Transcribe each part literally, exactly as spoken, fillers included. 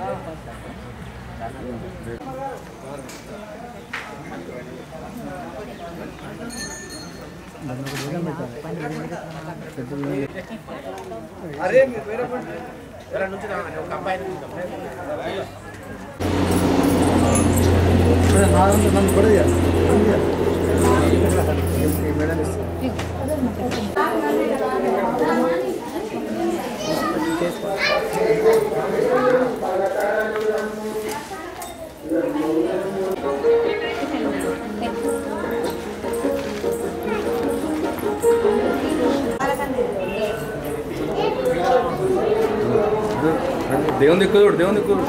అరే మీరు వేరే వేరే నుంచి ఒక అబ్బాయి నన్ను కూడా మేడం దేవుని దిక్కు చూడు దేవుని దిక్కు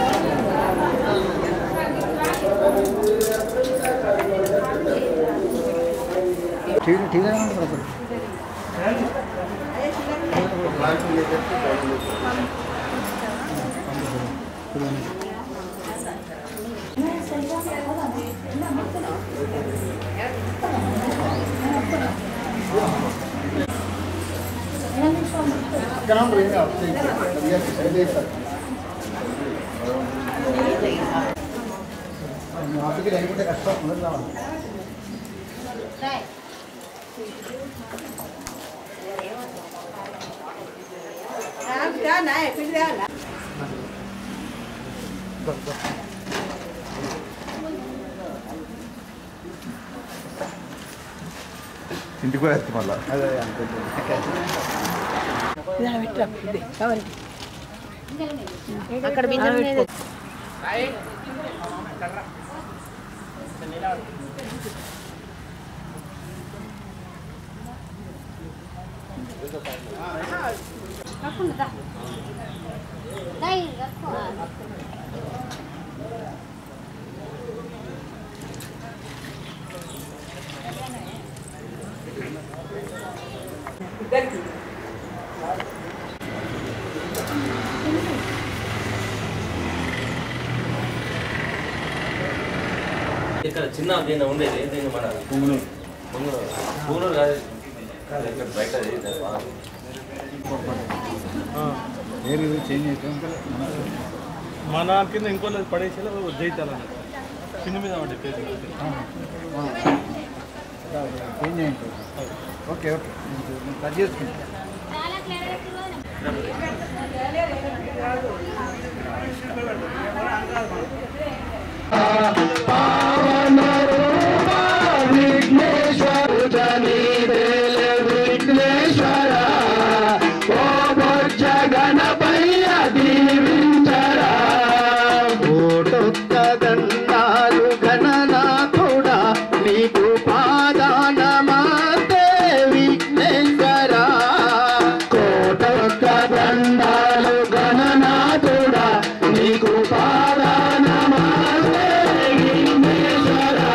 ठीक ठीक है क्या नाम रहेगा आपसे यहाँ पे रहेंगे कष्ट मतलब ना है फिर ना ఇంటికి పోయేస్తాం మళ్ళా అదే అక్కడ బిందె ఇక్కడ చిన్న దీన్ని ఉండేది దీన్ని మన పువ్వులు పువ్వులు పువ్వులు కాదు ఇక్కడ బయట చేంజ్ అవుతాం మన కింద ఇంకో పడేసేలా జైతాలన్న కింద మీద పడే పేరు చేంజ్ అయింది ఓకే ఓకే కట్ చేసుకుంటాం నీకు పాదానమస్తే విఘ్నేశ్వర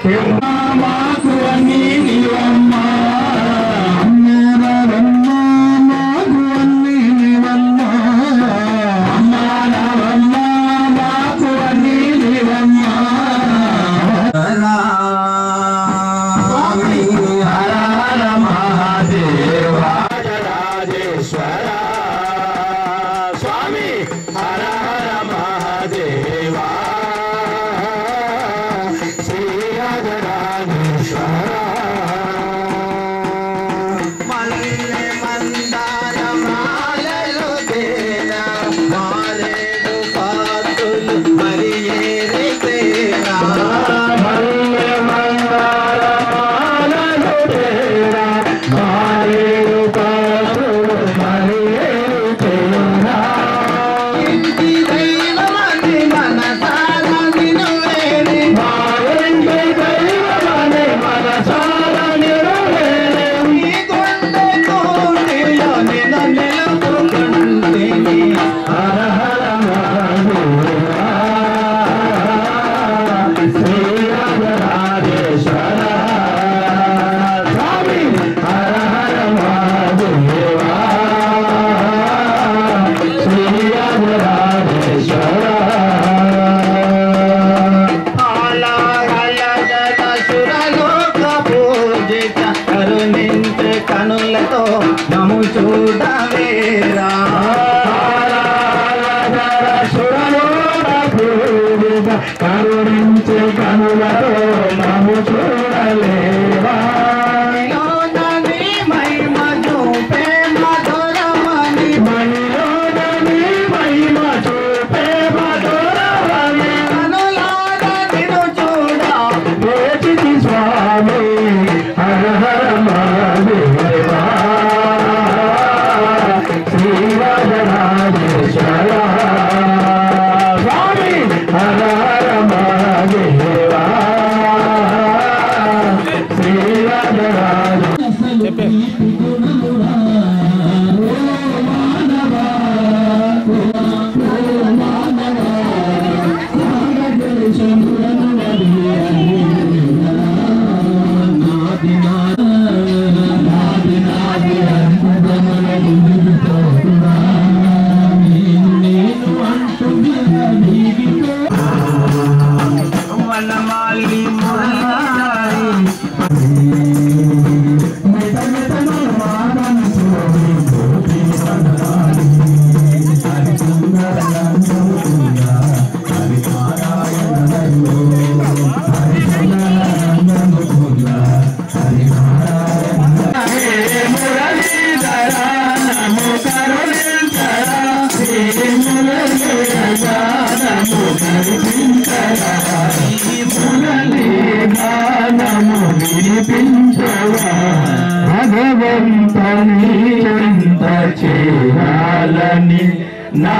నా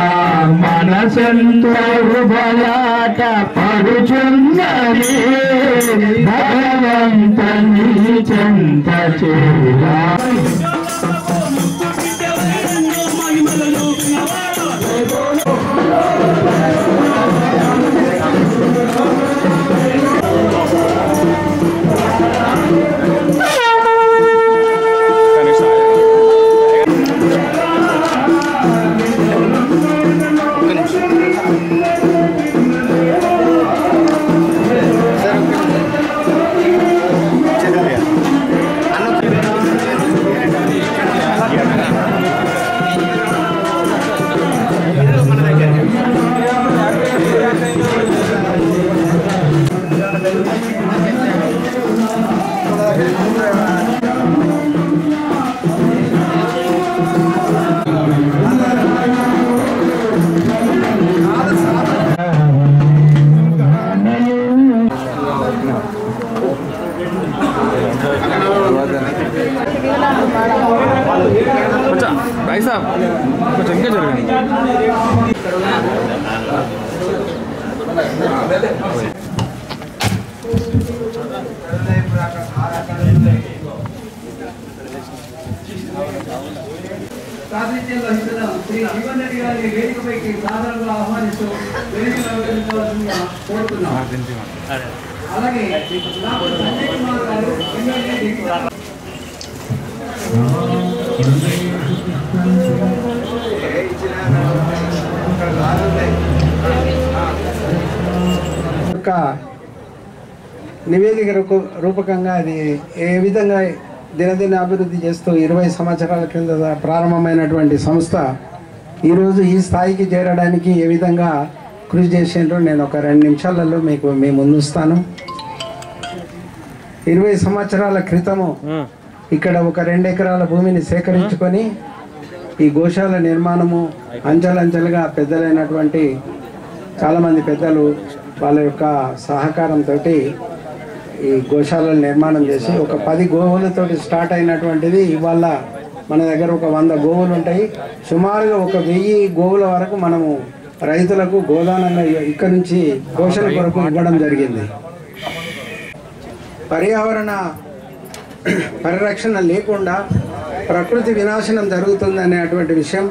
మనసంతో బలాట పడుచున్నది భగవంతని చెంత చేరా भाई साहब कुछ इनके जरूरी ప్రాతినిధ్యంలో ఇస్తున్న శ్రీ జీవన్ రెడ్డి గారిని వేదికపైకి సాధారణంగా ఆహ్వానిస్తూ వేదికలో కోరుతున్నాం. అలాగే సంజయ్ కుమార్ గారు ఎమ్మెల్యే యొక్క నివేదిక రూప- రూపకంగా అది ఏ విధంగా దినదిన అభివృద్ధి చేస్తూ ఇరవై సంవత్సరాల క్రింద ప్రారంభమైనటువంటి సంస్థ ఈరోజు ఈ స్థాయికి చేరడానికి ఏ విధంగా కృషి చేసిండ్రో నేను ఒక రెండు నిమిషాలలో మీకు మీ ముందుస్తాను. ఇరవై సంవత్సరాల క్రితము ఇక్కడ ఒక రెండు ఎకరాల భూమిని సేకరించుకొని ఈ గోశాల నిర్మాణము అంచెలంచెలుగా పెద్దలైనటువంటి చాలామంది పెద్దలు వాళ్ళ యొక్క సహకారంతో ఈ గోశాలను నిర్మాణం చేసి ఒక పది గోవులతోటి స్టార్ట్ అయినటువంటిది ఇవాళ మన దగ్గర ఒక వంద గోవులు ఉంటాయి. సుమారుగా ఒక వెయ్యి గోవుల వరకు మనము రైతులకు గోదానంగా ఇక్కడ నుంచి గోశాల కొరకు ఇవ్వడం జరిగింది. పర్యావరణ పరిరక్షణ లేకుండా ప్రకృతి వినాశనం జరుగుతుంది అనేటువంటి విషయం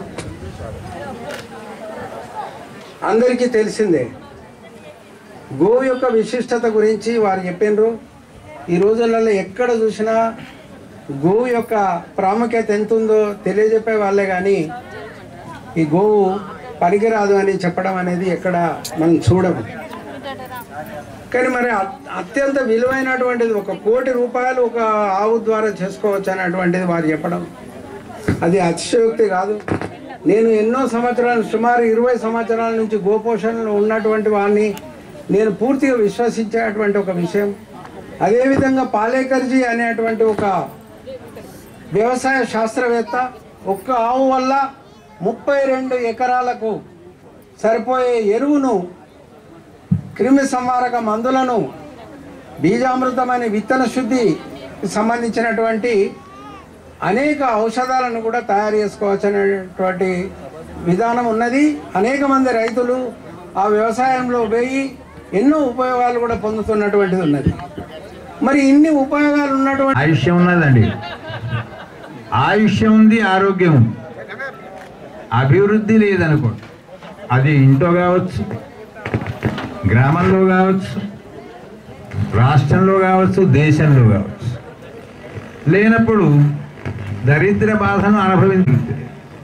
అందరికీ తెలిసిందే. గోవు యొక్క విశిష్టత గురించి వారు చెప్పినారు. ఈ రోజులలో ఎక్కడ చూసినా గోవు యొక్క ప్రాముఖ్యత ఎంత ఉందో తెలియజెప్పే వాళ్ళే కానీ ఈ గోవు పనికిరాదు అని చెప్పడం అనేది ఎక్కడ మనం చూడము. కానీ మరి అత్యంత విలువైనటువంటిది ఒక కోటి రూపాయలు ఒక ఆవు ద్వారా చేసుకోవచ్చు అనేటువంటిది వారు చెప్పడం అది అతిశయోక్తి కాదు. నేను ఎన్నో సంవత్సరాలు సుమారు ఇరవై సంవత్సరాల నుంచి గోపోషణలో ఉన్నటువంటి వాడిని నేను పూర్తిగా విశ్వసించేటువంటి ఒక విషయం. అదేవిధంగా పాలేకర్జీ అనేటువంటి ఒక వ్యవసాయ శాస్త్రవేత్త ఒక్క ఆవు వల్ల ముప్పై రెండు ఎకరాలకు సరిపోయే ఎరువును, క్రిమి సంహారక మందులను, బీజామృతమైన విత్తన శుద్ధికి సంబంధించినటువంటి అనేక ఔషధాలను కూడా తయారు చేసుకోవచ్చు అనేటువంటి విధానం ఉన్నది. అనేక మంది రైతులు ఆ వ్యవసాయంలో పోయి ఎన్నో ఉపయోగాలు కూడా పొందుతున్నటువంటిది ఉన్నది. మరి ఇన్ని ఉపయోగాలు ఉన్నటువంటి ఆయుష్యం ఉన్నదండి. ఆయుష్యం ఉంది, ఆరోగ్యం ఉంది. అభివృద్ధి లేదనుకోండి, అది ఇంట్లో కావచ్చు, గ్రామంలో కావచ్చు, రాష్ట్రంలో కావచ్చు, దేశంలో కావచ్చు. లేనప్పుడు దరిద్ర బాధను అనుభవించ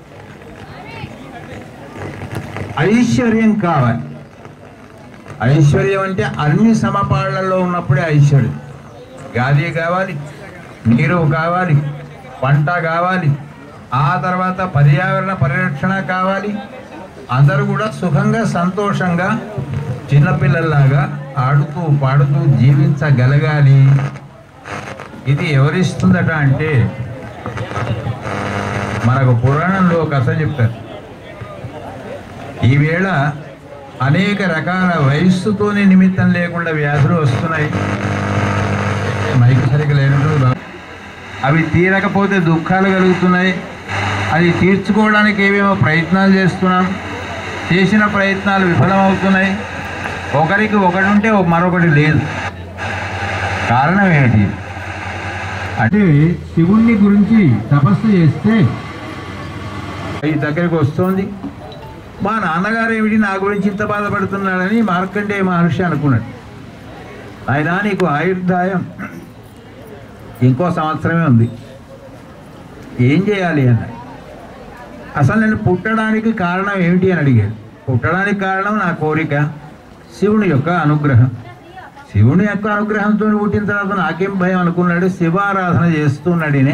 ఐశ్వర్యం కావాలి. ఐశ్వర్యం అంటే అన్ని సమపాళ్లలో ఉన్నప్పుడే ఐశ్వర్యం. గాలి కావాలి, నీరు కావాలి, పంట కావాలి, ఆ తర్వాత పర్యావరణ పరిరక్షణ కావాలి. అందరూ కూడా సుఖంగా సంతోషంగా చిన్నపిల్లల్లాగా ఆడుతూ పాడుతూ జీవించగలగాలి. ఇది ఎవరిస్తుందట అంటే మనకు పురాణంలో కథ చెప్తారు. ఈవేళ అనేక రకాల వయస్సుతోనే నిమిత్తం లేకుండా వ్యాధులు వస్తున్నాయి. మైకు సరిగ్గా లేనప్పుడు అవి తీరకపోతే దుఃఖాలు కలుగుతున్నాయి. అది తీర్చుకోవడానికి ఏమేమో ప్రయత్నాలు చేస్తున్నాం. చేసిన ప్రయత్నాలు విఫలమవుతున్నాయి. ఒకరికి ఒకటి ఉంటే మరొకటి లేదు. కారణం ఏమిటి అంటే శివుణ్ణి గురించి తపస్సు చేస్తే ఈ దగ్గరికి వస్తుంది. మా నాన్నగారు ఏమిటి నా గురించి ఇంత బాధపడుతున్నాడని మార్కండేయ మహర్షి అనుకున్నాడు. ఆయన నీకు ఆయుర్దాయం ఇంకో సంవత్సరమే ఉంది, ఏం చేయాలి అన్నాడు. అసలు నేను పుట్టడానికి కారణం ఏమిటి అని అడిగాడు. పుట్టడానికి కారణం నా కోరిక, శివుని యొక్క అనుగ్రహం. శివుని యొక్క అనుగ్రహంతో పుట్టిన తర్వాత నాకేం భయం అనుకున్నాడు. శివారాధన చేస్తున్నాడినే.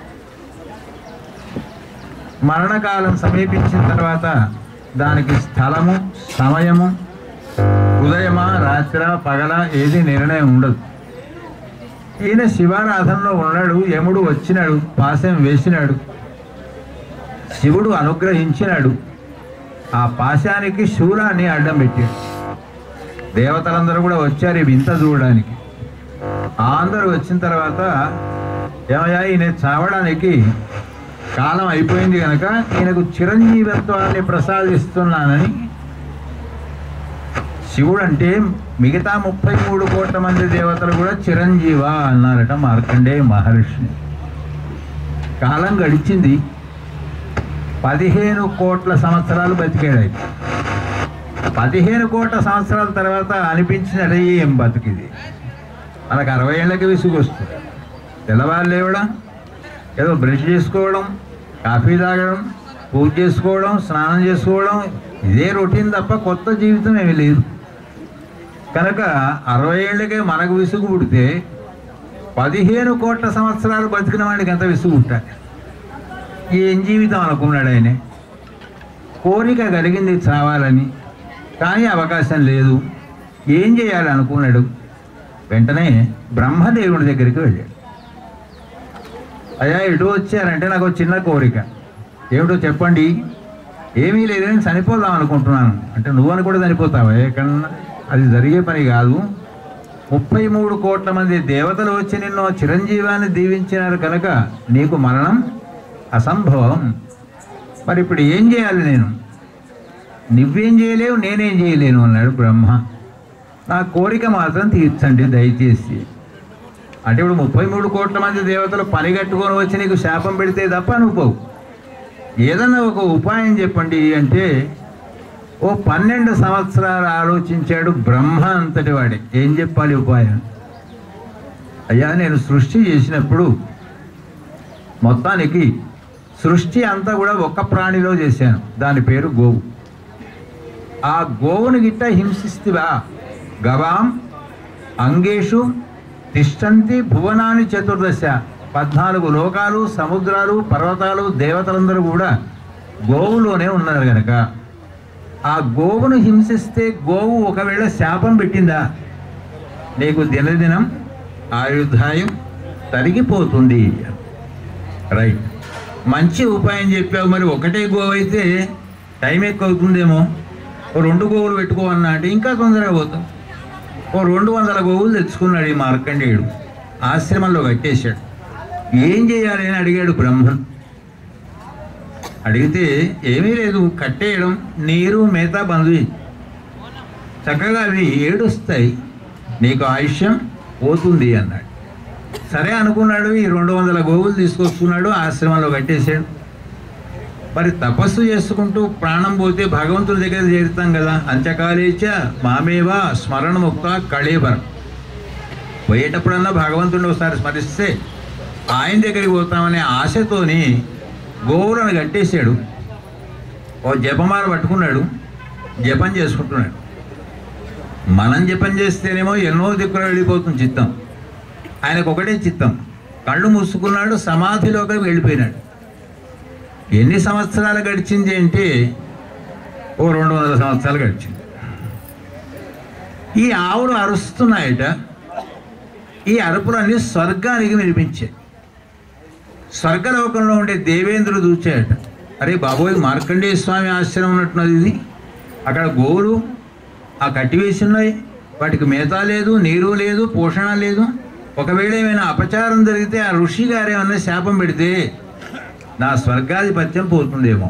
మరణకాలం సమీపించిన తర్వాత దానికి స్థలము, సమయము, ఉదయమా రాత్ర పగల ఏది నిర్ణయం ఉండదు. ఈయన శివారాధనలో ఉన్నాడు. యముడు వచ్చినాడు, పాశం వేసినాడు, శివుడు అనుగ్రహించినాడు. ఆ పాశానికి శూలాన్ని అడ్డం పెట్టాడు. దేవతలందరూ కూడా వచ్చారు ఈ వింత చూడడానికి. అందరూ వచ్చిన తర్వాత ఏమయ్యా ఈయన చావడానికి కాలం అయిపోయింది కనుక ఈయనకు చిరంజీవత్వాన్ని ప్రసాదిస్తున్నానని శివుడు అంటే మిగతా ముప్పై మూడు కోట్ల మంది దేవతలు కూడా చిరంజీవ అన్నారట మార్కండేయ మహర్షి. కాలం గడిచింది. పదిహేను కోట్ల సంవత్సరాలు బతికాడు. పదిహేను కోట్ల సంవత్సరాల తర్వాత అనిపించినది ఏం బతికిది. మనకు అరవై ఏళ్ళకి విసుగు వస్తుంది. తెల్లవారు లేవడం, ఏదో బ్రష్ చేసుకోవడం, కాఫీ తాగడం, పూజ చేసుకోవడం, స్నానం చేసుకోవడం, ఇదే రొటీన్ తప్ప కొత్త జీవితం ఏమీ లేదు. కనుక అరవై ఏళ్ళకే మనకు విసుగు పుడితే పదిహేను కోట్ల సంవత్సరాలు బతికిన వాడికి ఎంత విసుగు పుట్టాలి? ఏం జీవితం అనుకున్నాడు ఆయన. కోరిక కలిగింది చావాలని, కానీ అవకాశం లేదు. ఏం చేయాలి అనుకున్నాడు. వెంటనే బ్రహ్మదేవుడి దగ్గరికి వెళ్ళాడు. అయ్యా ఇటు వచ్చారంటే నాకు ఒక చిన్న కోరిక, ఏమిటో చెప్పండి. ఏమీ లేదు, నేను చనిపోదాం అనుకుంటున్నాను. అంటే నువ్వని కూడా చనిపోతావా? ఎక్కడన్నా అది జరిగే పని కాదు. ముప్పై మూడు కోట్ల మంది దేవతలు వచ్చి నిన్ను చిరంజీవాన్ని దీవించినారు కనుక నీకు మరణం అసంభవం. మరి ఇప్పుడు ఏం చేయాలి నేను? నువ్వేం చేయలేవు, నేనేం చేయలేను అన్నాడు బ్రహ్మ. నా కోరిక మాత్రం తీర్చండి దయచేసి. అంటే ఇప్పుడు ముప్పై మూడు కోట్ల మంది దేవతలు పని కట్టుకొని వచ్చి నీకు శాపం పెడితే తప్ప నువ్వు పోవు. ఏదన్నా ఒక ఉపాయం చెప్పండి అంటే ఓ పన్నెండు సంవత్సరాలు ఆలోచించాడు బ్రహ్మ అంతటి వాడే. ఏం చెప్పాలి ఉపాయం? అయ్యా నేను సృష్టి చేసినప్పుడు మొత్తానికి సృష్టి అంతా కూడా ఒక్క ప్రాణిలో చేశాను, దాని పేరు గోవు. ఆ గోవుని గిట్ట హింసిస్తివా? గవాం అంగేషు తిష్టంతి భువనాని చతుర్దశ. పద్నాలుగు లోకాలు, సముద్రాలు, పర్వతాలు, దేవతలందరూ కూడా గోవులోనే ఉన్నారు కనుక ఆ గోవును హింసిస్తే గోవు ఒకవేళ శాపం పెట్టిందా నీకు దినదినం ఆయుర్దాయం తరిగిపోతుంది. రైట్, మంచి ఉపాయం చెప్పావు. మరి ఒకటే గోవు అయితే టైం ఎక్కువ అవుతుందేమో. ఓ రెండు గోవులు పెట్టుకోవన్నా అంటే ఇంకా తొందరగా పోతాం. ఓ రెండు వందల గోవులు తెచ్చుకున్నాడు ఈ మార్కండేయుడు. ఆశ్రమంలో కట్టేశాడు. ఏం చేయాలి అని అడిగాడు బ్రహ్మ. అడిగితే ఏమీ లేదు, కట్టేయడం, నీరు, మేత బంధు, చక్కగా అవి ఏడుస్తాయి, నీకు ఆయుష్యం పోతుంది అన్నాడు. సరే అనుకున్నాడు. ఈ రెండు వందల గోవులు తీసుకొస్తున్నాడు, ఆశ్రమంలో కట్టేశాడు. మరి తపస్సు చేసుకుంటూ ప్రాణం పోతే భగవంతుడి దగ్గర చేరుతాం కదా. అంత్యకాలేచ మామేవా స్మరణముక్త కళేబరం. పోయేటప్పుడన్నా భగవంతుడిని ఒకసారి స్మరిస్తే ఆయన దగ్గరికి పోతామనే ఆశతోని గోవులను కట్టేశాడు. ఓ జపమాల పట్టుకున్నాడు, జపం చేసుకుంటున్నాడు. మనం జపం చేస్తేనేమో ఎన్నో దిక్కులు వెళ్ళిపోతుంది చిత్తం. ఆయనకు ఒకటే చిత్తం. కళ్ళు మూసుకున్నాడు, సమాధిలోకి వెళ్ళిపోయినాడు. ఎన్ని సంవత్సరాలు గడిచింది అంటే ఓ రెండు వందల సంవత్సరాలు గడిచింది. ఈ ఆవులు అరుస్తున్నాయట. ఈ అరుపులన్నీ స్వర్గానికి వినిపించాయి. స్వర్గలోకంలో ఉండే దేవేంద్రుడు చూచాయట. అరే బాబోయ్, మార్కండేయ స్వామి ఆశ్రమం ఉన్నట్టున్నది ఇది. అక్కడ గోవులు ఆ కట్టివేసి ఉన్నాయి, వాటికి మేత లేదు, నీరు లేదు, పోషణ లేదు. ఒకవేళ ఏమైనా అపచారం జరిగితే ఆ ఋషి గారు ఏమన్నా శాపం పెడితే నా స్వర్గాధిపత్యం పోతుందేమో.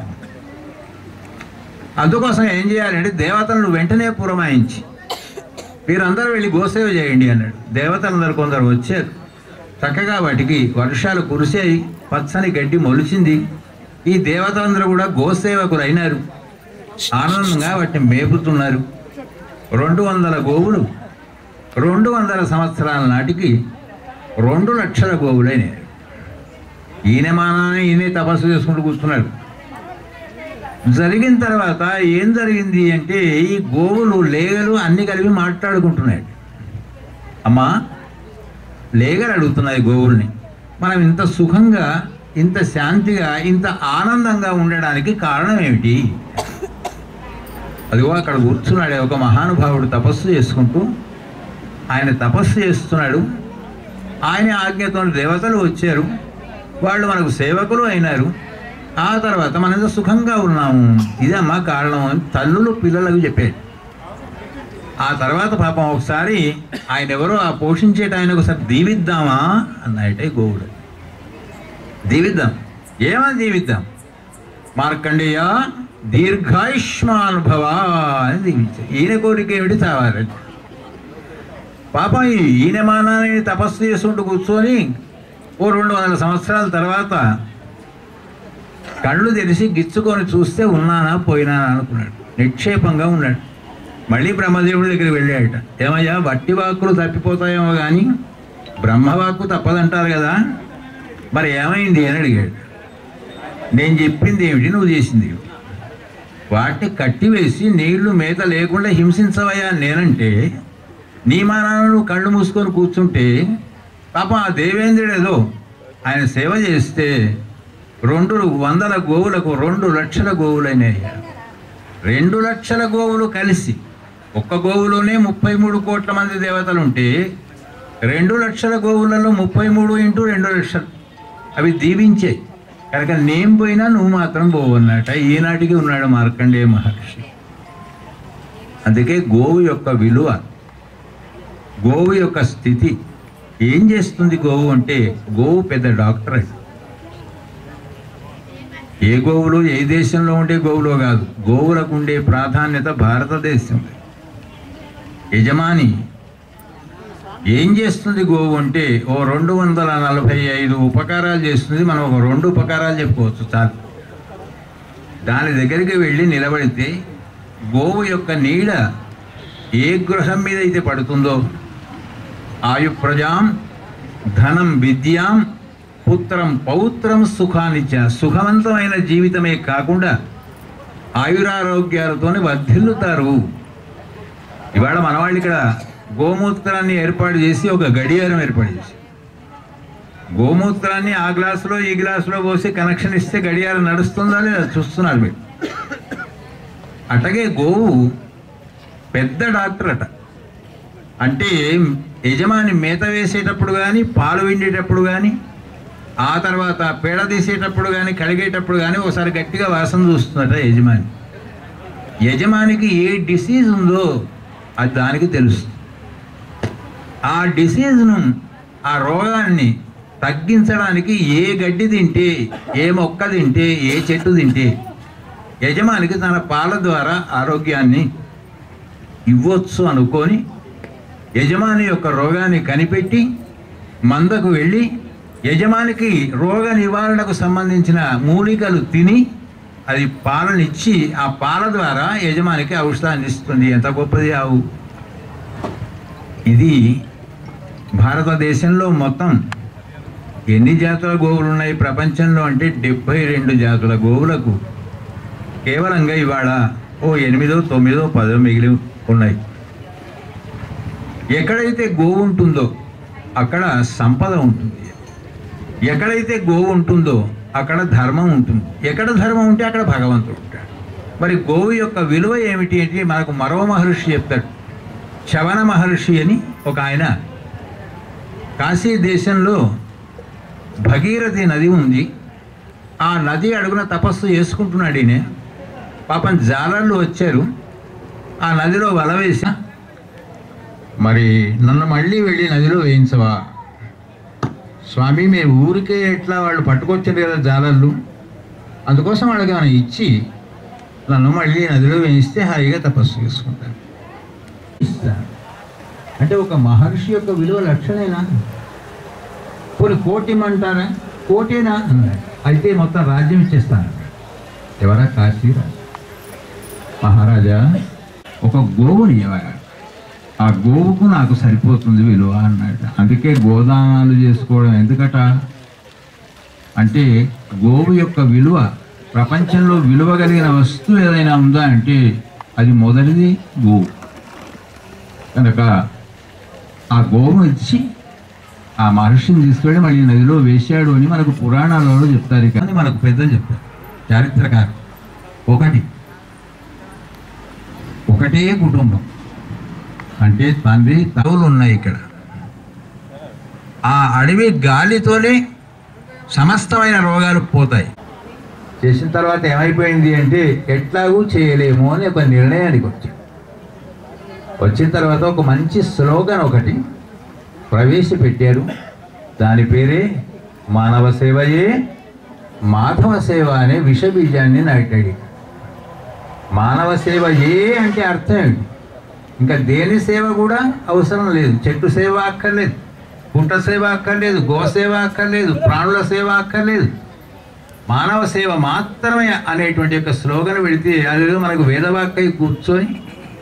అందుకోసం ఏం చేయాలంటే దేవతలను వెంటనే పురమాయించి మీరందరూ వెళ్ళి గోసేవ చేయండి అన్నాడు. దేవతలందరూ కొందరు వచ్చారు. చక్కగా వాటికి వర్షాలు కురిసాయి, పచ్చని గడ్డి మొలిచింది. ఈ దేవతలందరూ కూడా గోసేవకులు అయినారు. ఆనందంగా వాటిని మేపుతున్నారు. రెండు వందల గోవులు రెండు వందల సంవత్సరాల నాటికి రెండు లక్షల గోవులైనాయి. ఈయన మానాన్ని ఈయనే తపస్సు చేసుకుంటూ కూర్చున్నాడు. జరిగిన తర్వాత ఏం జరిగింది అంటే ఈ గోవులు, లేగలు అన్నీ కలిపి మాట్లాడుకుంటున్నాయి. అమ్మా, లేగలు అడుగుతున్నాయి గోవుల్ని, మనం ఇంత సుఖంగా, ఇంత శాంతిగా, ఇంత ఆనందంగా ఉండడానికి కారణం ఏమిటి? అదిగో అక్కడ కూర్చున్నాడే ఒక మహానుభావుడు తపస్సు చేసుకుంటూ. ఆయన తపస్సు చేస్తున్నాడు. ఆయన ఆజ్ఞతో దేవతలు వచ్చారు, వాళ్ళు మనకు సేవకులు అయినారు. ఆ తర్వాత మనం సుఖంగా ఉన్నాము, ఇదమ్మా కారణం అని తల్లులు పిల్లలకు చెప్పాడు. ఆ తర్వాత పాపం ఒకసారి ఆయన ఎవరో ఆ పోషించేట ఆయన ఒకసారి దీవిద్దామా అన్నాయట గోవుడు. దీవిద్దాం, ఏమని దీవిద్దాం? మార్కండేయ దీర్ఘాయుష్మానుభవ అని దీవించారు. ఈయన కోరిక ఏమిటి? చావాలి. పాపం ఈయన మానాన్ని తపస్సు చేసుకుంటూ కూర్చొని ఓ రెండు వందల సంవత్సరాల తర్వాత కళ్ళు తెరిచి గిచ్చుకొని చూస్తే ఉన్నానా పోయినానా అనుకున్నాడు. నిక్షేపంగా ఉన్నాడు. మళ్ళీ బ్రహ్మదేవుడి దగ్గరికి వెళ్ళాడట. ఏమయ్యా, వట్టి వాక్కులు తప్పిపోతాయేమో కానీ బ్రహ్మవాక్కు తప్పదంటారు కదా, మరి ఏమైంది అని అడిగాడు. నేను చెప్పింది ఏమిటి, నువ్వు చేసింది ఏమిటి? వాటిని కట్టివేసి నీళ్లు మేత లేకుండా హింసించవయ్యా నేనంటే, నీ మానాన్ని నువ్వు కళ్ళు మూసుకొని కూర్చుంటే పాపం ఆ దేవేంద్రుడు ఏదో ఆయన సేవ చేస్తే రెండు వందల గోవులకు రెండు లక్షల గోవులైనాయి. రెండు లక్షల గోవులు కలిసి ఒక్క గోవులోనే ముప్పై మూడు కోట్ల మంది దేవతలు ఉంటే రెండు లక్షల గోవులలో ముప్పై మూడు ఇంటూ రెండు లక్షలు అవి దీవించాయి కనుక నేను పోయినా నువ్వు మాత్రం పోవన్నట. ఈనాటికి ఉన్నాడు మార్కండేయ మహర్షి. అందుకే గోవు యొక్క విలువ, గోవు యొక్క స్థితి ఏం చేస్తుంది గోవు అంటే, గోవు పెద్ద డాక్టర్ అది. ఏ గోవులు ఏ దేశంలో ఉండే గోవులో కాదు, గోవులకు ఉండే ప్రాధాన్యత భారతదేశం. యజమాని ఏం చేస్తుంది గోవు అంటే, ఓ రెండు వందల నలభై ఐదు ఉపకారాలు చేస్తుంది. మనం ఒక రెండు ఉపకారాలు చెప్పుకోవచ్చు చాలు. దాని దగ్గరికి వెళ్ళి నిలబడితే గోవు యొక్క నీడ ఏ గృహం మీద అయితే పడుతుందో, ఆయు ప్రజాం ధనం విద్యాం పుత్రం పౌత్రం సుఖానిచ్చ, సుఖవంతమైన జీవితమే కాకుండా ఆయురారోగ్యాలతోనే వర్ధిల్లుతారు. ఇవాళ మనవాళ్ళు ఇక్కడ గోమూత్రాన్ని ఏర్పాటు చేసి ఒక గడియారం ఏర్పాటు చేసి, గోమూత్రాన్ని ఆ గ్లాసులో ఈ గ్లాసులో పోసి కనెక్షన్ ఇస్తే గడియారం నడుస్తుందా లేదా చూస్తున్నారు మీరు. అట్లాగే గోవు పెద్ద డాక్టర్ అట. అంటే యజమాని మేత వేసేటప్పుడు కానీ, పాలు విండేటప్పుడు కానీ, ఆ తర్వాత పేడ తీసేటప్పుడు కానీ, కడిగేటప్పుడు కానీ ఒకసారి గట్టిగా వాసన చూస్తుందట యజమాని. యజమానికి ఏ డిసీజ్ ఉందో అది దానికి తెలుస్తుంది. ఆ డిసీజ్ను, ఆ రోగాన్ని తగ్గించడానికి ఏ గడ్డి తింటే, ఏ మొక్క తింటే, ఏ చెట్టు తింటే యజమానికి తన పాల ద్వారా ఆరోగ్యాన్ని ఇవ్వచ్చు అనుకొని యజమాని యొక్క రోగాన్ని కనిపెట్టి మందకు వెళ్ళి యజమానికి రోగ నివారణకు సంబంధించిన మూలికలు తిని అది పాలనిచ్చి ఆ పాల ద్వారా యజమానికి ఔషధాన్ని ఇస్తుంది. ఎంత గొప్పది ఆవు! ఇది భారతదేశంలో మొత్తం ఎన్ని జాతుల గోవులు ఉన్నాయి ప్రపంచంలో అంటే డెబ్బై రెండు జాతుల గోవులకు కేవలంగా ఇవాళ ఓ ఎనిమిదో తొమ్మిదో పదో మిగిలి ఉన్నాయి. ఎక్కడైతే గోవు ఉంటుందో అక్కడ సంపద ఉంటుంది, ఎక్కడైతే గోవు ఉంటుందో అక్కడ ధర్మం ఉంటుంది, ఎక్కడ ధర్మం ఉంటే అక్కడ భగవంతుడు ఉంటాడు. మరి గోవు యొక్క విలువ ఏమిటి అంటే మనకు మరో మహర్షి చెప్తాడు. శవన మహర్షి అని ఒక ఆయన, కాశీ దేశంలో భగీరథి నది ఉంది. ఆ నది అడుగున తపస్సు చేసుకుంటున్నాడు ఈయన. పాపం జాలర్లు వచ్చారు, ఆ నదిలో వల వేసి, మరి నన్ను మళ్ళీ వెళ్ళి నదిలో వేయించవా స్వామి, మీరు ఊరికే ఎట్లా వాళ్ళు పట్టుకొచ్చారు కదా జాలర్లు, అందుకోసం వాళ్ళకి మనం ఇచ్చి నన్ను మళ్ళీ నదిలో వేయిస్తే హాయిగా తపస్సు చేసుకుంటాను. అంటే ఒక మహర్షి యొక్క విలువ లక్షణేనా? కొన్ని కోటి ఇమ్మంటారా? కోటేనా? అయితే మొత్తం రాజ్యం ఇచ్చేస్తాను. ఎవరా? కాశీరా మహారాజా, ఒక గోవుని ఎవరా, ఆ గోవుకు నాకు సరిపోతుంది విలువ అన్నాడు. అందుకే గోదానాలు చేసుకోవడం ఎందుకట అంటే, గోవు యొక్క విలువ, ప్రపంచంలో విలువ కలిగిన వస్తువు ఏదైనా ఉందా అంటే అది మొదటిది గోవు. కనుక ఆ గోవును ఇచ్చి ఆ మహర్షిని తీసుకెళ్ళి మళ్ళీ నదిలో వేశాడు అని మనకు పురాణాలలో చెప్తారు. కానీ మనకు పెద్దలు చెప్తారు చారిత్రకారు. ఒకటి ఒకటే కుటుంబం అంటే తండ్రి తవులు ఉన్నాయి ఇక్కడ. ఆ అడవి గాలితోనే సమస్తమైన రోగాలు పోతాయి. చేసిన తర్వాత ఏమైపోయింది అంటే ఎట్లాగూ చేయలేము అని ఒక నిర్ణయానికి వచ్చాం. వచ్చిన తర్వాత ఒక మంచి స్లోగన్ ఒకటి ప్రవేశపెట్టారు. దాని పేరే మానవ సేవయే మాధవ సేవ అనే విషబీజాన్ని నాటాడు. మానవ సేవ ఏ అంటే అర్థం ఏంటి? ఇంకా దేని సేవ కూడా అవసరం లేదు. చెట్టు సేవ అక్కర్లేదు, పుట్ట సేవ అక్కర్లేదు, గోసేవ అక్కర్లేదు, ప్రాణుల సేవ అక్కర్లేదు, మానవ సేవ మాత్రమే అనేటువంటి యొక్క స్లోగన్ పెడితే అదేదో మనకు వేదవాక్కై కూర్చొని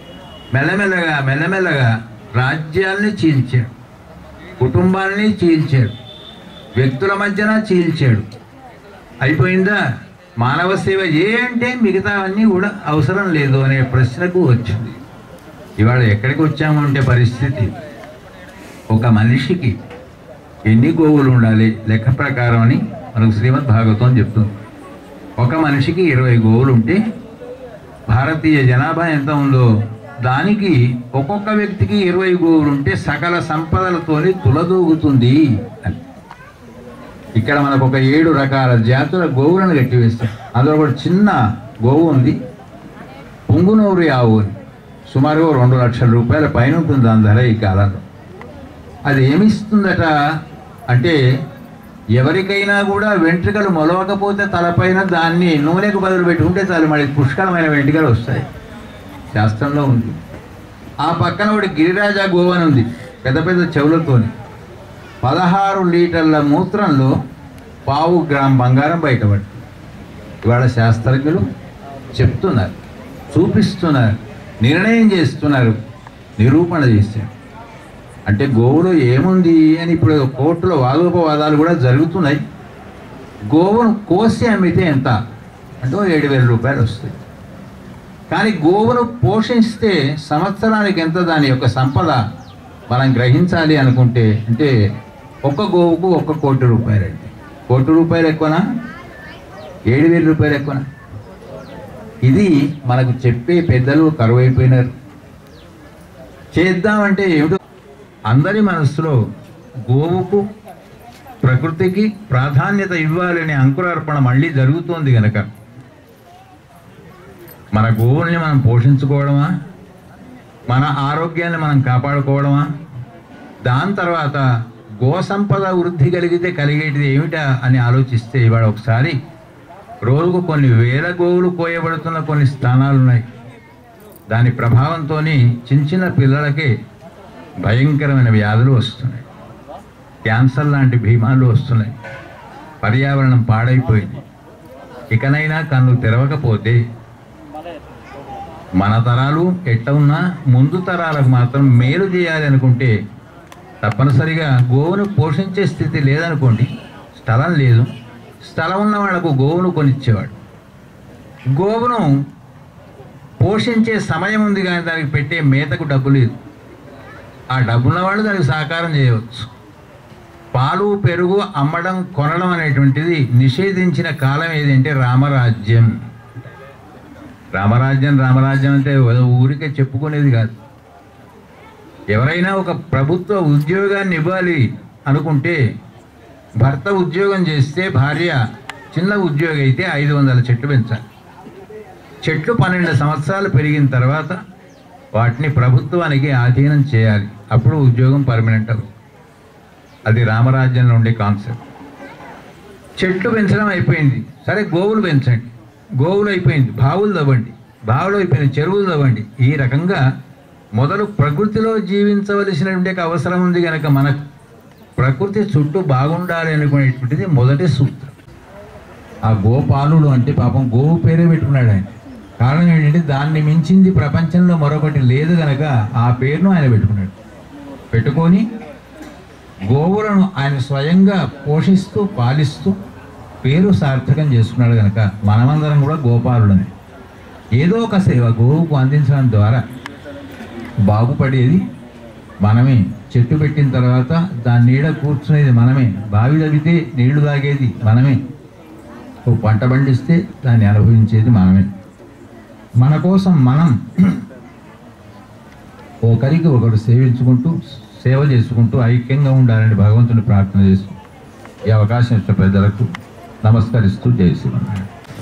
మెల్లమెల్లగా మెల్లమెల్లగా రాజ్యాల్ని చీల్చాడు, కుటుంబాల్ని చీల్చాడు, వ్యక్తుల మధ్యన చీల్చాడు. అయిపోయిందా? మానవ సేవ ఏ అంటే మిగతావన్నీ కూడా అవసరం లేదు అనే ప్రశ్నకు వచ్చింది. ఇవాళ ఎక్కడికి వచ్చాము అంటే పరిస్థితి, ఒక మనిషికి ఎన్ని గోవులు ఉండాలి లెక్క ప్రకారం అని మనకు శ్రీమద్ భాగవతం చెప్తుంది. ఒక మనిషికి ఇరవై గోవులు ఉంటే భారతీయ జనాభా ఎంత ఉందో దానికి ఒక్కొక్క వ్యక్తికి ఇరవై గోవులు ఉంటే సకల సంపదలతోని తులదూగుతుంది అని. ఇక్కడ మనకు ఒక ఏడు రకాల జాతుల గోవులను కట్టివేస్తాం. అందులో ఒక చిన్న గోవు ఉంది, పుంగునూరు ఆవు అని. సుమారుగా రెండు లక్షల రూపాయల పైన ఉంటుంది దాని ధర ఈ కాలంలో. అది ఏమిస్తుందట అంటే, ఎవరికైనా కూడా వెంట్రుకలు మొలవకపోతే తలపైన దాన్ని నూనెకు బదులు పెట్టుకుంటే చాలు మళ్ళీ పుష్కలమైన వెంట్రుకలు వస్తాయి, శాస్త్రంలో ఉంది. ఆ పక్కన ఒకటి గిరిరాజా గోవు అని ఉంది, పెద్ద పెద్ద చెవులతోని. పదహారు లీటర్ల మూత్రంలో పావు గ్రామ్ బంగారం బయటపడుతుంది. ఇవాళ శాస్త్రజ్ఞులు చెప్తున్నారు, చూపిస్తున్నారు, నిర్ణయం చేస్తున్నారు, నిరూపణ చేశారు. అంటే గోవులో ఏముంది అని ఇప్పుడు కోర్టులో వాదోపవాదాలు కూడా జరుగుతున్నాయి. గోవును కోసి అమ్మితే ఎంత అంటే ఏడు వేల రూపాయలు వస్తాయి. కానీ గోవును పోషిస్తే సంవత్సరానికి ఎంత దాని యొక్క సంపద మనం గ్రహించాలి అనుకుంటే అంటే ఒక్క గోవుకు ఒక్క కోటి రూపాయలు అండి. కోటి రూపాయలు ఎక్కువనా, ఏడు వేల రూపాయలు ఎక్కువనా? ఇది మనకు చెప్పే పెద్దలు కరువైపోయినారు. చేద్దామంటే ఏమిటో అందరి మనస్సులో గోవుకు ప్రకృతికి ప్రాధాన్యత ఇవ్వాలనే అంకురార్పణ మళ్ళీ జరుగుతోంది కనుక మన గోవుల్ని మనం పోషించుకోవడమా, మన ఆరోగ్యాన్ని మనం కాపాడుకోవడమా, దాని తర్వాత గో సంపద వృద్ధి కలిగితే కలిగేటిది ఏమిటా అని ఆలోచిస్తే ఇవాళ ఒకసారి రోజుకు కొన్ని వేల గోవులు కోయబడుతున్న కొన్ని స్థానాలు ఉన్నాయి. దాని ప్రభావంతో చిన్న చిన్న పిల్లలకే భయంకరమైన వ్యాధులు వస్తున్నాయి, క్యాన్సర్ లాంటి భీమాలు వస్తున్నాయి. పర్యావరణం పాడైపోయింది. ఇకనైనా కన్ను తెరవకపోతే మన తరాలు ఎట్ట ఉన్నా ముందు తరాలకు మాత్రం మేలు చేయాలి అనుకుంటే తప్పనిసరిగా గోవును పోషించే స్థితి లేదనుకోండి, స్థలం లేదు, స్థలం ఉన్న వాళ్లకు గోవును కొనిచ్చేవాడు. గోవును పోషించే సమయం ఉంది కానీ దానికి పెట్టే మేతకు డబ్బు లేదు. ఆ డబ్బున్న వాళ్ళు దానికి సహకారం చేయవచ్చు. పాలు పెరుగు అమ్మడం కొనడం అనేటువంటిది నిషేధించిన కాలం ఏదంటే రామరాజ్యం. రామరాజ్యం రామరాజ్యం అంటే ఊరికే చెప్పుకునేది కాదు. ఎవరైనా ఒక ప్రభుత్వ ఉద్యోగాన్ని ఇవ్వాలి అనుకుంటే భర్త ఉద్యోగం చేస్తే భార్య చిన్న ఉద్యోగం అయితే ఐదు వందల చెట్లు పెంచాలి. చెట్లు పన్నెండు సంవత్సరాలు పెరిగిన తర్వాత వాటిని ప్రభుత్వానికి ఆధీనం చేయాలి. అప్పుడు ఉద్యోగం పర్మనెంట్ అవుతుంది. అది రామరాజ్యంలో ఉండే కాన్సెప్ట్. చెట్లు పెంచడం అయిపోయింది, సరే గోవులు పెంచండి. గోవులు అయిపోయింది, బావులు తవ్వండి. బావులు అయిపోయింది, చెరువులు తవ్వండి. ఈ రకంగా మొదలు ప్రకృతిలో జీవించవలసినటువంటి అవసరం ఉంది కనుక మన ప్రకృతి చుట్టూ బాగుండాలి అనుకునేటువంటిది మొదటి సూత్రం. ఆ గోపాలుడు అంటే పాపం గోవు పేరే పెట్టుకున్నాడు ఆయన. కారణం ఏంటంటే దాన్ని మించింది ప్రపంచంలో మరొకటి లేదు కనుక ఆ పేరును ఆయన పెట్టుకున్నాడు. పెట్టుకొని గోవులను ఆయన స్వయంగా పోషిస్తూ పాలిస్తూ పేరు సార్థకం చేసుకున్నాడు కనుక మనమందరం కూడా గోపాలుడని. ఏదో ఒక సేవ గోవుకు అందించడం ద్వారా బాగుపడేది మనమే. చెట్టు పెట్టిన తర్వాత దాని నీడ కూర్చునేది మనమే. బావి తవ్వితే నీళ్లు తాగేది మనమే. ఓ పంట పండిస్తే దాన్ని అనుభవించేది మనమే. మన కోసం మనం ఒకరికి ఒకరు సేవించుకుంటూ సేవ చేసుకుంటూ ఐక్యంగా ఉండాలని భగవంతుని ప్రార్థన చేస్తూ ఈ అవకాశం ఇచ్చిన పెద్దలకు నమస్కరిస్తూ జై శ్రీరామ్.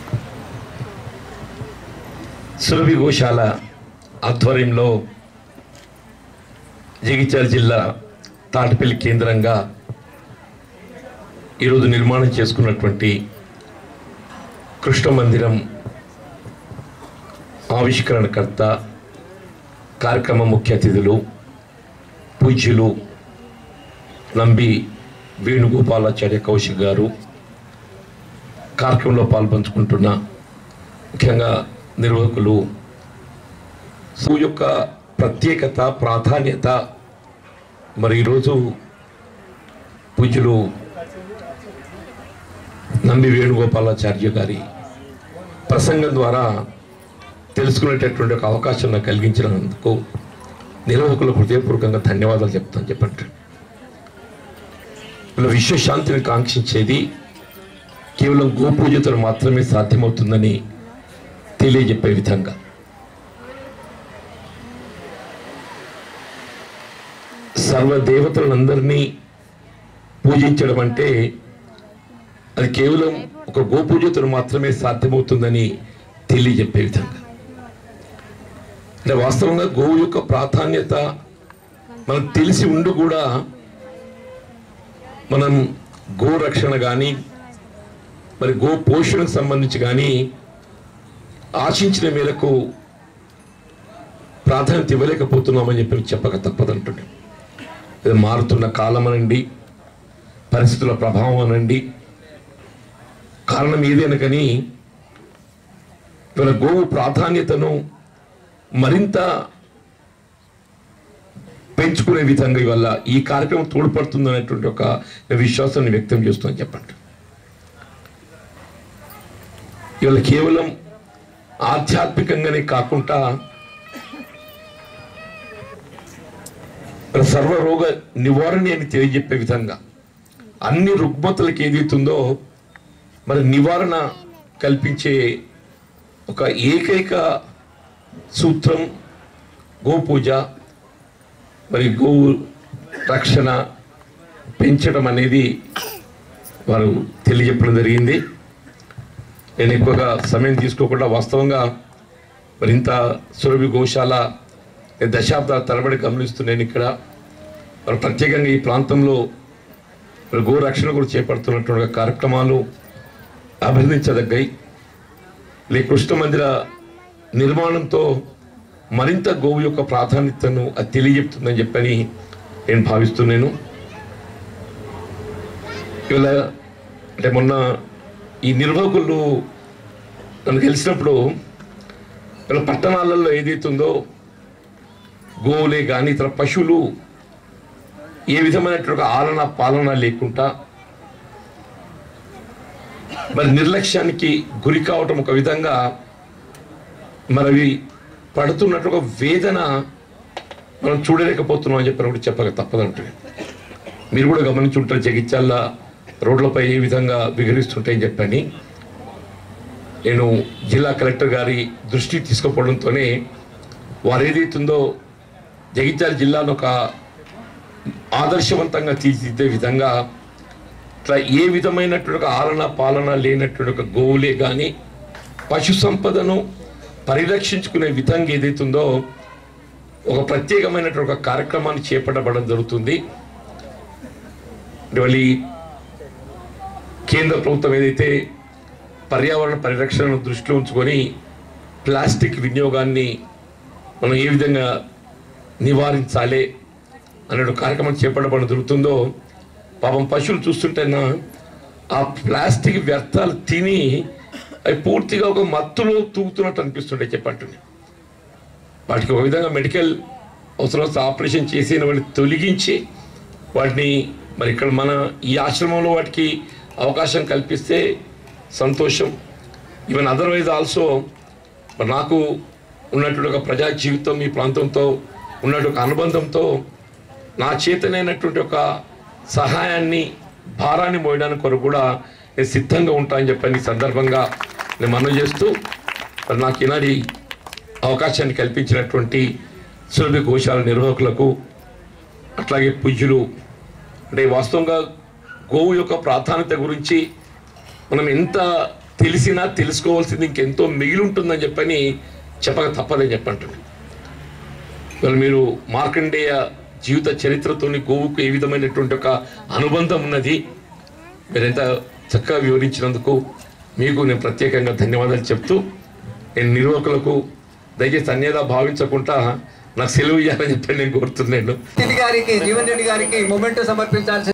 సురభి గోశాల ఆధ్వర్యంలో జగిత్యాల జిల్లా తాటిపల్లి కేంద్రంగా ఈరోజు నిర్మాణం చేసుకున్నటువంటి కృష్ణ మందిరం ఆవిష్కరణకర్త, కార్యక్రమ ముఖ్య అతిథులు పూజ్యులు నంబి వేణుగోపాలాచార్య కౌశిక్ గారు, కార్యక్రమంలో పాల్పంచుకుంటున్న ముఖ్యంగా నిర్వాహకులు, సూ యొక్క ప్రత్యేకత ప్రాధాన్యత మరి ఈరోజు పూజ్యులు నంబి వేణుగోపాలాచార్య గారి ప్రసంగం ద్వారా తెలుసుకునేటటువంటి ఒక అవకాశం నాకు కలిగించినందుకు నిర్వాహకులకు హృదయపూర్వకంగా ధన్యవాదాలు చెప్తాను. చెప్పండి, ఇలా విశ్వశాంతిని కాంక్షించేది కేవలం గోపూజతో మాత్రమే సాధ్యమవుతుందని తెలియజెప్పే విధంగా సర్వదేవతలందరినీ పూజించడం అంటే అది కేవలం ఒక గోపూజతో మాత్రమే సాధ్యమవుతుందని తెలియజెప్పే విధంగా అంటే వాస్తవంగా గోవు యొక్క ప్రాధాన్యత మనకు తెలిసి ఉండి కూడా మనం గో రక్షణ కానీ మరి గో పోషణకు సంబంధించి కానీ ఆశించిన మేరకు ప్రాధాన్యత ఇవ్వలేకపోతున్నామని చెప్పి చెప్పక తప్పదంటున్నాం. ఇది మారుతున్న కాలం అనండి, పరిస్థితుల ప్రభావం అనండి, కారణం ఏదైనా కానీ ఇవాళ గోవు ప్రాధాన్యతను మరింత పెంచుకునే విధంగా ఇవాళ ఈ కార్యక్రమం తోడ్పడుతుంది అనేటువంటి ఒక విశ్వాసాన్ని వ్యక్తం చేస్తుందని చెప్పండి. ఇవాళ కేవలం ఆధ్యాత్మికంగానే కాకుండా సర్వరోగ నివారణ అని తెలియజెప్పే విధంగా అన్ని రుగ్మతలకు ఏదైతుందో మరి నివారణ కల్పించే ఒక ఏకైక సూత్రం గోపూజ, మరి గోవు రక్షణ పెంచడం అనేది వారు తెలియజెప్పడం జరిగింది. నేను ఎక్కువగా సమయం తీసుకోకుండా వాస్తవంగా మరి ఇంత సురభి గోశాల దశాబ్దాల తరబడి గమనిస్తున్నాను. ఇక్కడ మరి ప్రత్యేకంగా ఈ ప్రాంతంలో మరి గో రక్షణ కూడా చేపడుతున్నటువంటి కార్యక్రమాలు అభినందించదగ్గాయి. ఈ కృష్ణ మందిర నిర్మాణంతో మరింత గోవు యొక్క ప్రాధాన్యతను అది తెలియజెప్తుందని చెప్పని నేను భావిస్తున్నాను. ఇవాళ అంటే మొన్న ఈ నిర్వాహకులు నన్ను కలిసినప్పుడు ఇలా పట్టణాలలో ఏదైతుందో గోవులే కానీ ఇతర పశువులు ఏ విధమైనటువంటి ఆలన పాలన లేకుండా మరి నిర్లక్ష్యానికి గురి కావటం ఒక విధంగా మరి అవి పడుతున్నట్టు ఒక వేదన మనం చూడలేకపోతున్నాం అని చెప్పిన కూడా చెప్పక తప్పదంటే మీరు కూడా గమనించి ఉంటారు. జగిత్యాల రోడ్లపై ఏ విధంగా విహరిస్తుంటాయని చెప్పని నేను జిల్లా కలెక్టర్ గారి దృష్టి తీసుకుపోవడంతోనే వారు ఏదైతుందో జగిత్యాల జిల్లాను ఒక ఆదర్శవంతంగా తీర్చిదిద్దే విధంగా ఇట్లా ఏ విధమైనటువంటి ఆలన పాలన లేనటువంటి ఒక గోవులే కానీ పశు సంపదను పరిరక్షించుకునే విధంగా ఏదైతుందో ఒక ప్రత్యేకమైనటువంటి ఒక కార్యక్రమాన్ని చేపట్టబడడం జరుగుతుంది. ఇవాళ కేంద్ర ప్రభుత్వం ఏదైతే పర్యావరణ పరిరక్షణను దృష్టిలో ఉంచుకొని ప్లాస్టిక్ వినియోగాన్ని మనం ఏ విధంగా నివారించాలి అనే కార్యక్రమం చేపట్టబడడం జరుగుతుందో పాపం పశువులు చూస్తుంటేనా ఆ ప్లాస్టిక్ వ్యర్థాలు తిని అవి పూర్తిగా ఒక మత్తులో తూగుతున్నట్టు అనిపిస్తుంటాయి చెప్పండి. వాటికి ఒక విధంగా మెడికల్ అవసరం వస్తే ఆపరేషన్ చేసి వాటిని తొలగించి వాటిని మరి ఇక్కడ మన ఈ ఆశ్రమంలో వాటికి అవకాశం కల్పిస్తే సంతోషం. ఈవెన్ అదర్వైజ్ ఆల్సో మరి నాకు ఉన్నటువంటి ఒక ప్రజా జీవితం ఈ ప్రాంతంతో ఉన్నటువంటి ఒక అనుబంధంతో నా చేతనైనటువంటి ఒక సహాయాన్ని భారాన్ని మోయడానికి కొరకు కూడా నేను సిద్ధంగా ఉంటానని చెప్పని సందర్భంగా నేను మనవి చేస్తూ మరి నాకు ఈనాటి అవకాశాన్ని కల్పించినటువంటి సురభి గోశాల నిర్వాహకులకు అట్లాగే పూజ్యులు అంటే వాస్తవంగా గోవు యొక్క ప్రాధాన్యత గురించి మనం ఎంత తెలిసినా తెలుసుకోవాల్సింది ఇంకెంతో మిగిలి ఉంటుందని చెప్పని చెప్పక తప్పదని చెప్పంటుంది. ఇవాళ మీరు మార్కండేయ జీవిత చరిత్రతోని గోవుకు ఏ విధమైనటువంటి ఒక అనుబంధం ఉన్నది మీరెంత చక్కగా వివరించినందుకు మీకు నేను ప్రత్యేకంగా ధన్యవాదాలు చెప్తూ నేను నిర్వాహకులకు దయచేసి అన్యదా భావించకుండా నాకు సెలవు ఇవ్వాలని చెప్పి నేను కోరుతున్నాను. రెడ్డి గారికి జీవన్ రెడ్డి గారికి మొమెంటో సమర్పించాల్సి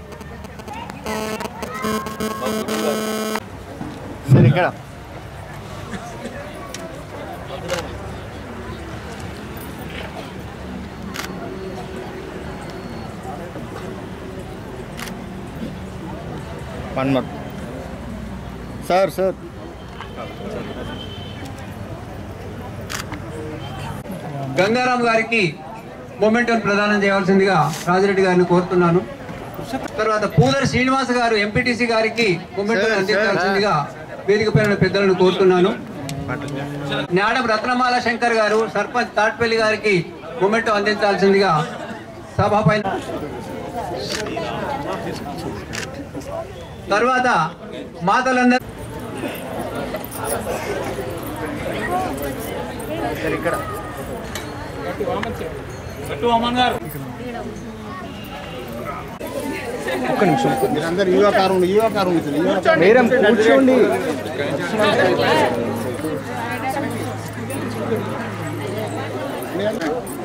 ఇక్కడ one more sir sir Gangaram గారికి మొమెంటం ప్రదానం చేయవలసిందిగా రాజిరెడ్డి గారిని కోరుతున్నాను. తర్వాత పూదర్ శ్రీనివాస్ గారు ఎంపీటీసీ గారికి మొమెంటం అందించాల్సిందిగా వేదిక పైన పెద్దలను కోరుతున్నాను. న్యాడం రత్నమాల శంకర్ గారు సర్పంచ్ తాట్పల్లి గారికి మొమెంటం అందించాల్సిందిగా సభపై. తర్వాత మాతలందరూ ఇక్కడ ఒక్క నిమిషం మీరందరూ యువ కారు యువ కారు మేడం కూర్చోండి. మీరు